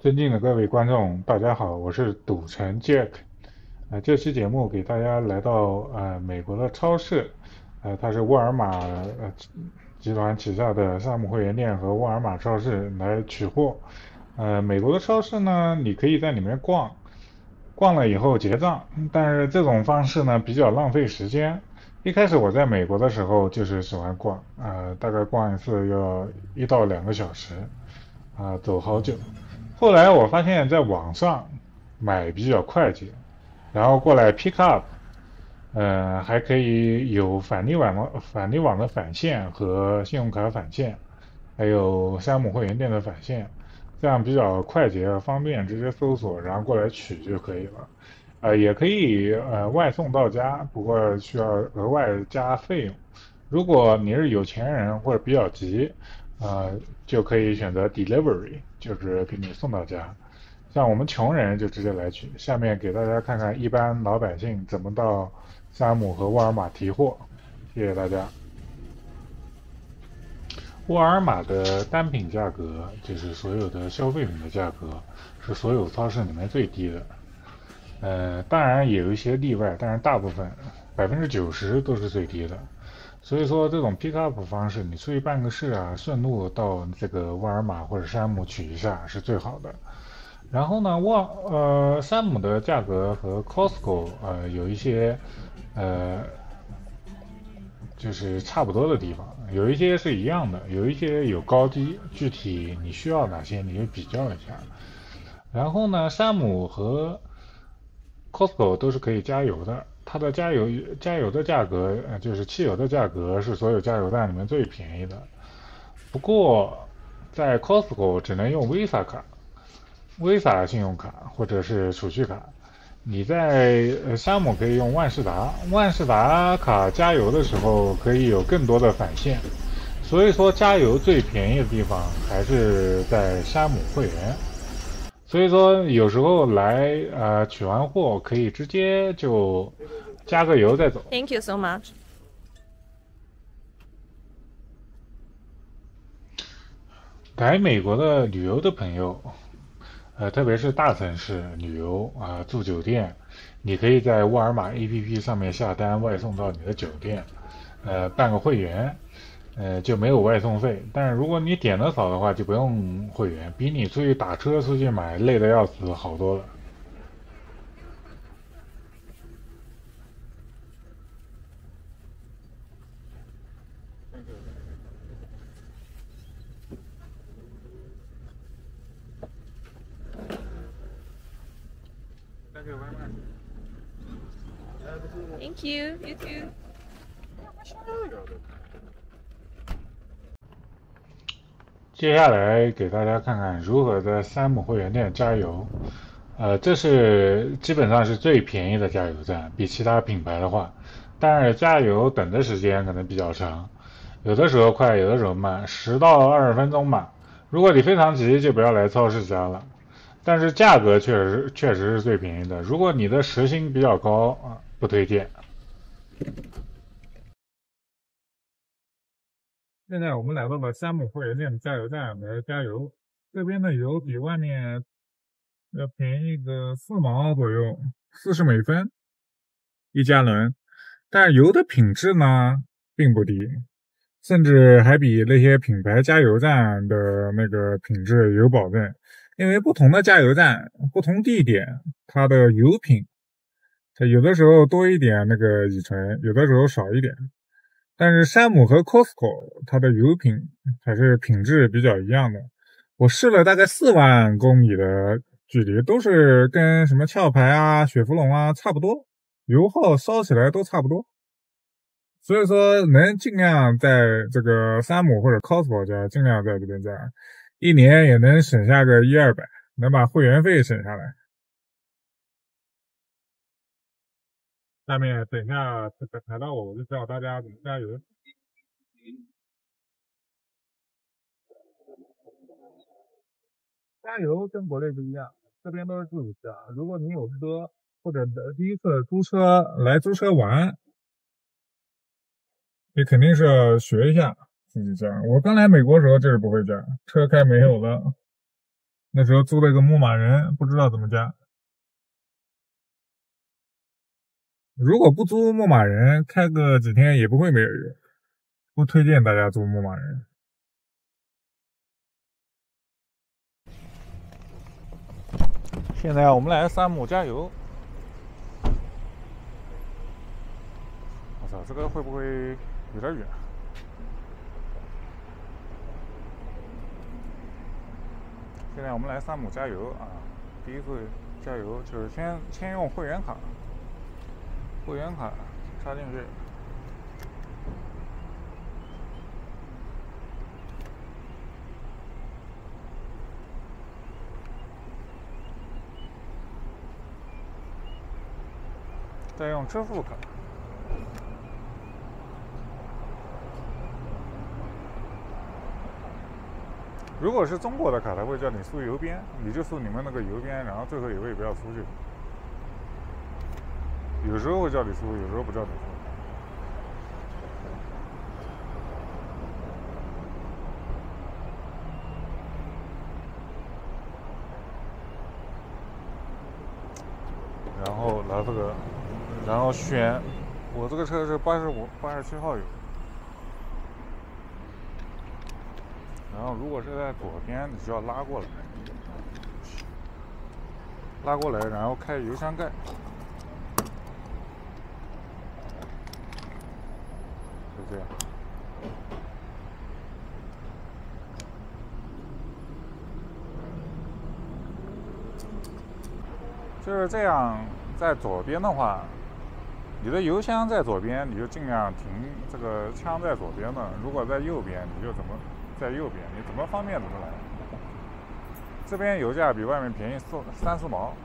尊敬的各位观众，大家好，我是赌城 Jack。这期节目给大家来到美国的超市，它是沃尔玛集团旗下的山姆会员店和沃尔玛超市来取货。美国的超市呢，你可以在里面逛，逛了以后结账，但是这种方式呢比较浪费时间。一开始我在美国的时候就是喜欢逛，大概逛一次要1到2个小时，走好久。后来我发现，在网上买比较快捷，然后过来 pick up，还可以有返利网的返现和信用卡返现，还有山姆会员店的返现，这样比较快捷方便，直接搜索然后过来取就可以了。也可以外送到家，不过需要额外加费用。如果你是有钱人或者比较急，呃，就可以选择 delivery，就是给你送到家。像我们穷人就直接来取。下面给大家看看一般老百姓怎么到山姆和沃尔玛提货。谢谢大家。沃尔玛的单品价格，就是所有的消费品的价格，是所有超市里面最低的。当然也有一些例外，但是大部分90%都是最低的。所以说这种 pick up 方式，你出去办个事啊，顺路到这个沃尔玛或者山姆取一下是最好的。然后呢，山姆的价格和 Costco 有一些呃就是差不多的地方，有一些是一样的，有一些有高低，具体你需要哪些你就比较一下。然后呢，山姆和 Costco 都是可以加油的，它的加油的价格，就是汽油的价格是所有加油站里面最便宜的。不过在 Costco 只能用 Visa 卡、Visa 信用卡或者是储蓄卡。你在山姆可以用万事达，万事达卡加油的时候可以有更多的返现。所以说加油最便宜的地方还是在山姆会员。所以说有时候来取完货可以直接就加个油再走。 Thank you so much. 来美国的旅游的朋友，特别是大城市旅游住酒店，你可以在沃尔玛 APP 上面下单外送到你的酒店，办个会员，就没有外送费。但是如果你点的少的话，就不用会员，比你出去打车出去买累得要死好多了。 Thank you. You too. 接下来给大家看看如何在山姆会员店加油。这是基本上是最便宜的加油站，比其他品牌的话，但是加油等的时间可能比较长，有的时候快，有的时候慢，10到20分钟吧。如果你非常急，就不要来超市加了。但是价格确实是最便宜的。如果你的时薪比较高不推荐。现在我们来到了山姆会员店的加油站来加油，这边的油比外面要便宜个4毛左右，40美分1加仑。但是油的品质呢并不低，甚至还比那些品牌加油站的那个品质有保证。因为不同的加油站、不同地点，它的油品，它有的时候多一点那个乙醇，有的时候少一点。但是山姆和 Costco 它的油品还是品质比较一样的。我试了大概4万公里的距离，都是跟什么壳牌啊、雪佛龙啊差不多，油耗烧起来都差不多。所以说能尽量在这个山姆或者 Costco 加，尽量在这边加，一年也能省下个100-200，能把会员费省下来。下面等一下排到我就教大家怎么加油。加油跟国内不一样，这边都是自己加。如果你有车或者第一次租车玩，你肯定是要学一下自己加。我刚来美国的时候就是不会加，车开没有了， 那时候租了一个牧马人，不知道怎么加。如果不租牧马人，开个几天也不会没有人。不推荐大家租牧马人。现在我们来山姆加油。我操，这个会不会有点远？现在我们来山姆加油啊！第一次加油就是先用会员卡，会员卡插进去。再用支付卡。如果是中国的卡，他会叫你输邮编，你就输你们那个邮编，然后最后一位不要出去。有时候会叫你输，有时候不叫你输。然后拿这个，然后选，我这个车是87号油。然后如果是在左边，你就要拉过来，然后开油箱盖，就这样。就是这样，在左边的话，你的油箱在左边，你就尽量停这个枪在左边的；如果在右边，你就怎么在右边，你怎么方便怎么来。这边油价比外面便宜3-4毛，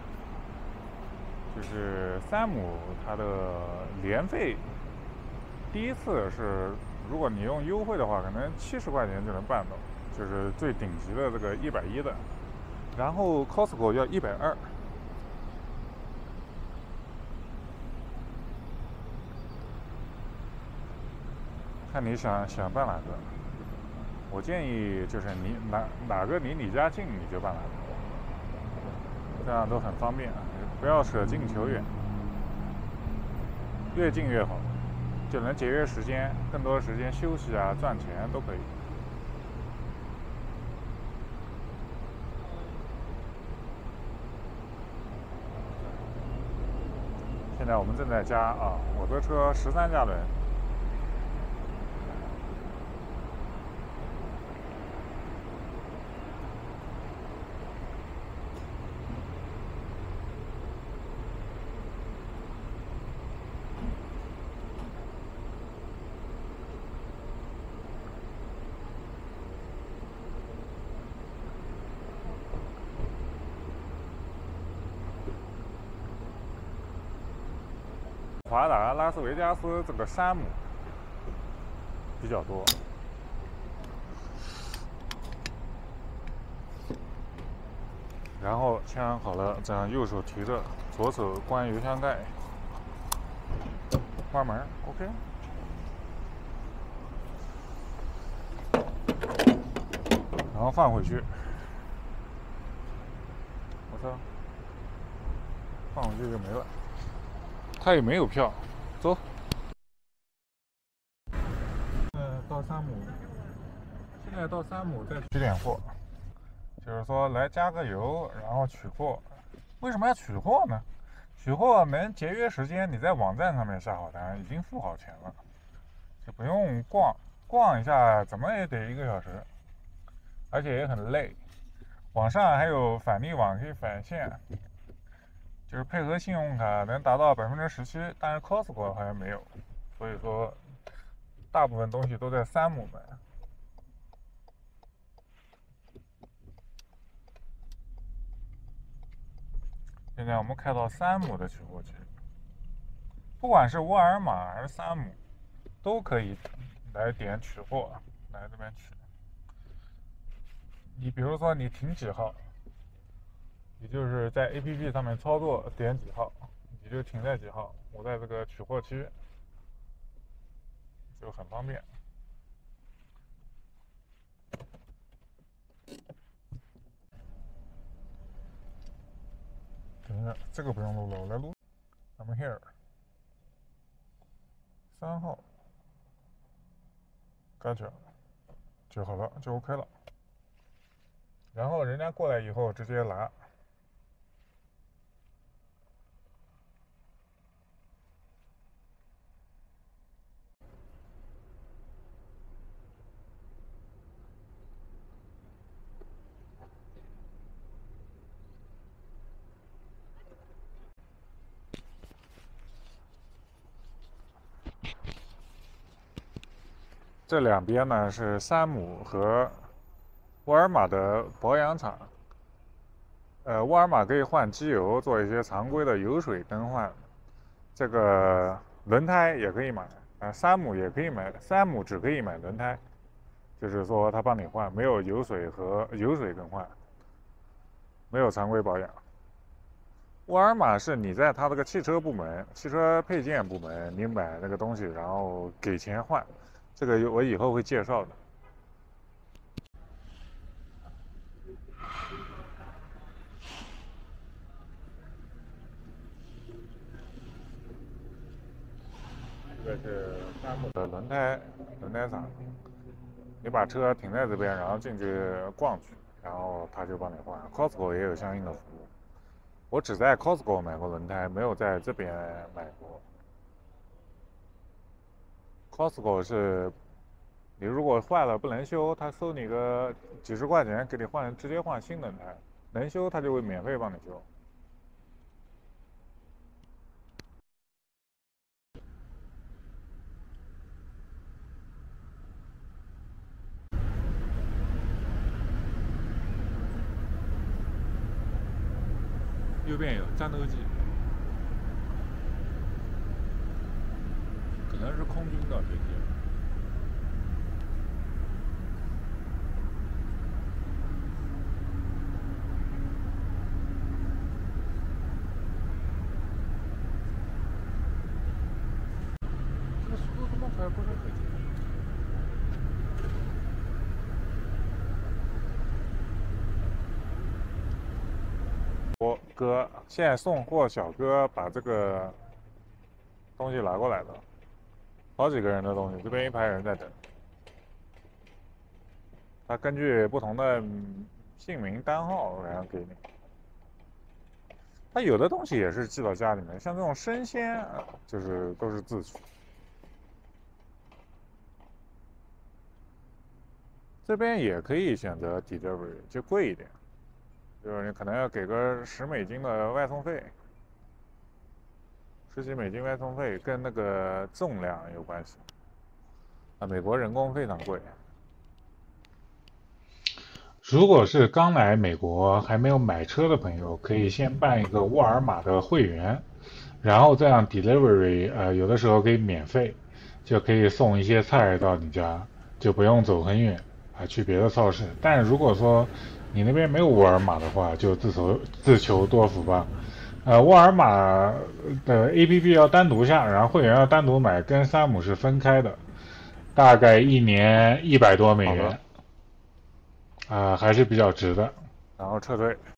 就是山姆它的年费，第一次是如果你用优惠的话，可能70块钱就能办到，就是最顶级的这个110的，然后 Costco 要120。看你想办哪个，我建议就是你哪个离你家近你就办哪个，这样都很方便，不要舍近求远，越近越好，就能节约时间，更多时间休息啊、赚钱都可以。现在我们正在加啊，我的车13加仑。华达、拉斯维加斯这个山姆比较多。然后枪好了，这样右手提着，左手关油箱盖，关门 ，OK。然后放回去。我操，放回去就没了。他也没有票，走。到山姆，现在到山姆再取点货，就是说来加个油，然后取货。为什么要取货呢？取货能节约时间，你在网站上面下好单，已经付好钱了，就不用逛一下，怎么也得1个小时，而且也很累。网上还有返利网可以返现，就是配合信用卡能达到17%，但是 Costco 好像没有，所以说大部分东西都在山姆买。现在我们开到山姆的取货区，不管是沃尔玛还是山姆，都可以来点取货，来这边取。你比如说你停几号，你就是在 APP 上面操作点几号，你就停在几号，我在这个取货区，就很方便。 这个不用录了，我来录。I'm here。3号，Gotcha，就好了，就 OK 了。然后人家过来以后直接拿。这两边呢是山姆和沃尔玛的保养厂。沃尔玛可以换机油，做一些常规的油水更换。这个轮胎也可以买，山姆也可以买，山姆只可以买轮胎，就是说他帮你换，没有油水更换，没有常规保养。沃尔玛是你在他这个汽车部门、汽车配件部门，你买那个东西，然后给钱换。这个我以后会介绍的。这是山姆的轮胎厂，你把车停在这边，然后进去逛去，然后他就帮你换。Costco 也有相应的服务，我只在 Costco 买过轮胎，没有在这边买过。Costco 是，你如果坏了不能修，他收你个几十块钱，给你直接换新轮胎，能修他就会免费帮你修。右边有战斗机，可能是空军的飞机。这个速度这么快，不是飞机。哥，现在送货小哥把这个东西拿过来了，好几个人的东西，这边一排人在等。他根据不同的姓名单号，然后给你。他有的东西也是寄到家里面，像这种生鲜，就是都是自取。这边也可以选择 delivery， 就贵一点。就是你可能要给个$10的外送费，$10几外送费跟那个重量有关系。美国人工非常贵。如果是刚来美国还没有买车的朋友，可以先办一个沃尔玛的会员，然后这样 delivery 有的时候可以免费，就可以送一些菜到你家，就不用走很远去别的超市。但如果说你那边没有沃尔玛的话，就自求多福吧。沃尔玛的 APP 要单独下，然后会员要单独买，跟山姆是分开的，大概1年$100多，还是比较值的。然后撤退。